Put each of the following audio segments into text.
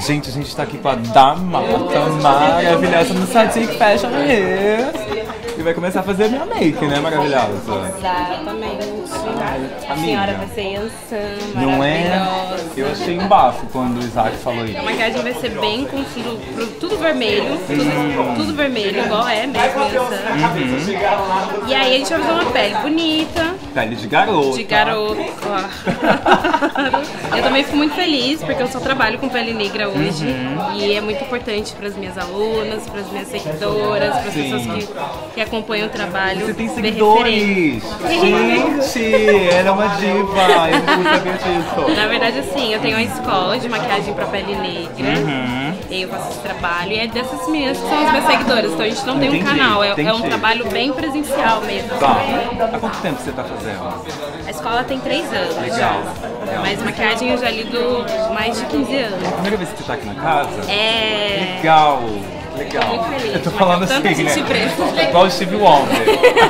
Gente, a gente tá aqui com a Damata maravilhosa no Sadik Fashion Hair. E vai começar a fazer minha make, né, maravilhosa? Exatamente. A senhora vai ser Yansan, não é? Eu achei um bafo quando o Isaac falou isso. A maquiagem vai ser bem com tudo vermelho, tudo vermelho, igual é mesmo Yansan. E aí a gente vai fazer uma pele bonita. Pele de garoto. De garoto, claro. Eu também fico muito feliz, porque eu só trabalho com pele negra hoje. E é muito importante para as minhas alunas, para as minhas seguidoras, para as pessoas que acompanham o trabalho. Você tem seguidores! Gente, ela é uma diva! Eu não sabia disso. Na verdade, assim, eu tenho uma escola de maquiagem para pele negra. E eu faço esse trabalho. E é dessas meninas que são as minhas seguidoras. Então a gente não tem um canal, é um trabalho bem presencial mesmo. Tá. Há quanto tempo você tá fazendo? A escola tem 3 anos. Legal. Mas maquiagem eu já lido mais de 15 anos. É a primeira vez que você tá aqui na casa? É. Legal. Legal. Muito feliz. Eu tô falando assim, Tanta né? gente preta. Igual o Steve Wonder.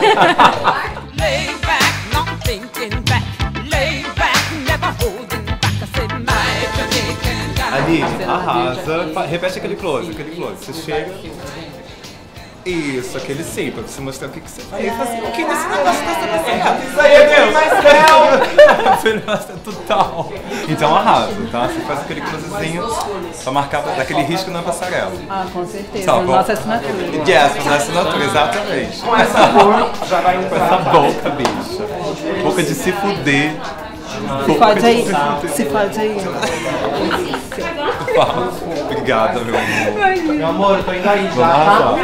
Aline, arrasa. Repete aquele close, Você chega. Isso, aquele sim, pra você mostrar o que você faz. Faz um pouquinho desse negócio dessa pessoa. Isso aí, meu! Você mostra total. Então arrasa, tá? Você faz aquele closezinho pra marcar, daquele risco na passarela. Ah, com certeza. Tá, Nossa assinatura. Yes, nossa assinatura, exatamente. Com essa cor, já vai com essa boca, bicha. Boca de se fuder. Se fode aí. Obrigada, meu amor. Meu amor, eu tô indo aí já, tá?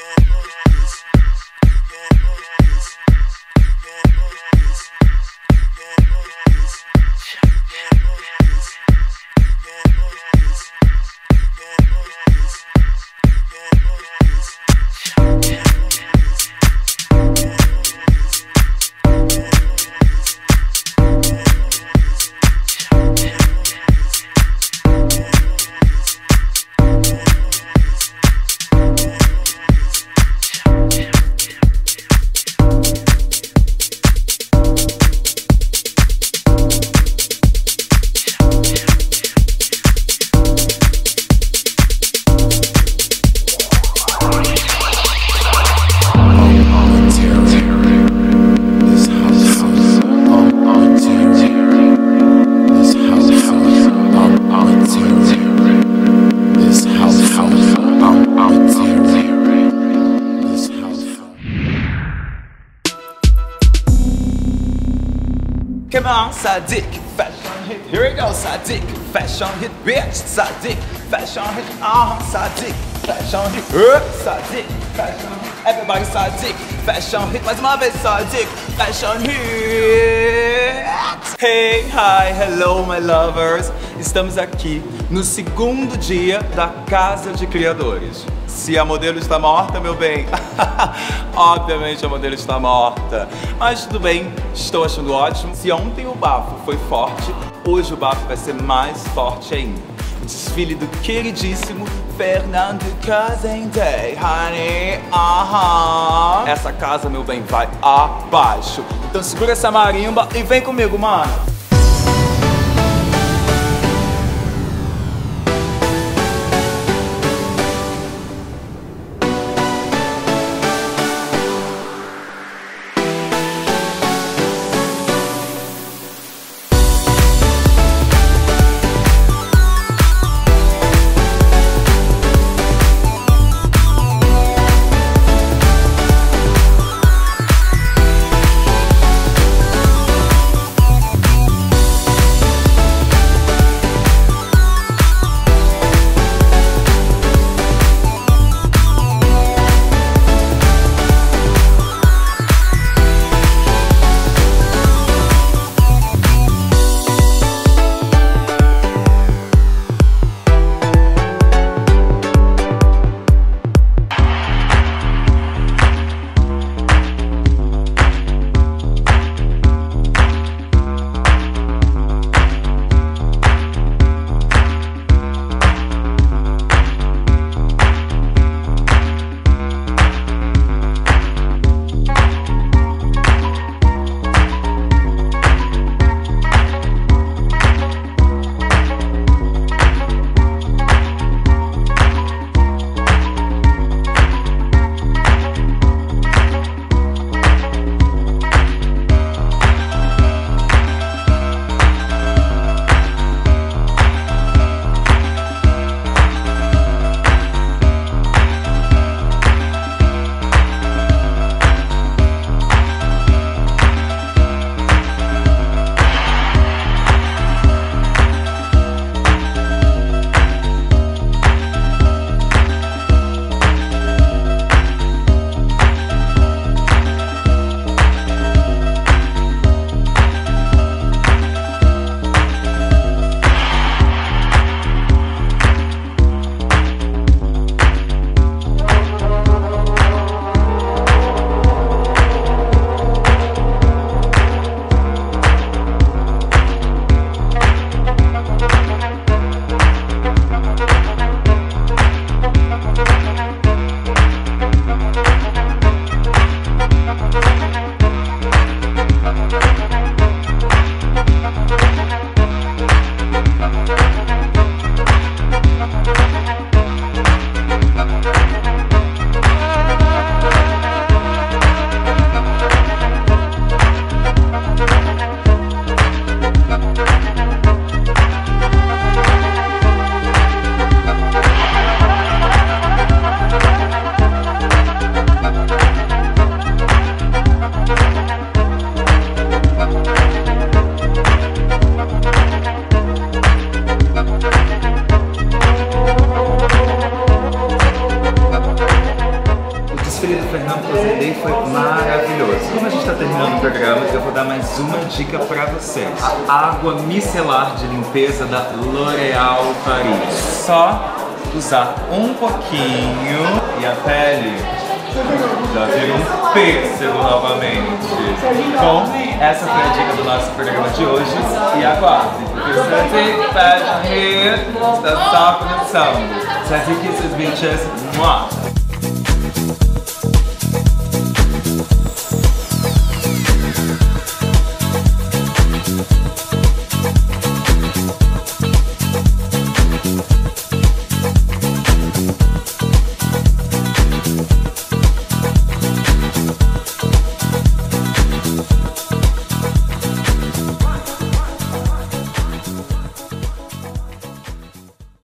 Come on, Sadik, fashion hit. Here we go, Sadik, fashion hit, bitch. Sadik, fashion hit. Sadik, fashion hit. Sadik, fashion hit. Everybody, Sadik, fashion hit. Mais uma vez, Sadik, fashion hit. Hey, hi, hello, my lovers. Estamos aqui no segundo dia da Casa de Criadores. Se a modelo está morta, meu bem, obviamente a modelo está morta. Mas tudo bem, estou achando ótimo. Se ontem o bafo foi forte, hoje o bafo vai ser mais forte ainda. O desfile do queridíssimo Fernando Casentei, honey, Essa casa, meu bem, vai abaixo. Então segura essa marimba e vem comigo, mano. desfile do Fernando Cozedei foi maravilhoso. Como a gente está terminando o programa, eu vou dar mais uma dica para vocês. A água micelar de limpeza da L'Oréal Paris. Só usar um pouquinho e a pele já vira um pêssego novamente. Bom, essa foi a dica do nosso programa de hoje. E aguardem, porque o Sadik Fashion Hit está só começando. Sadik e seus bitches.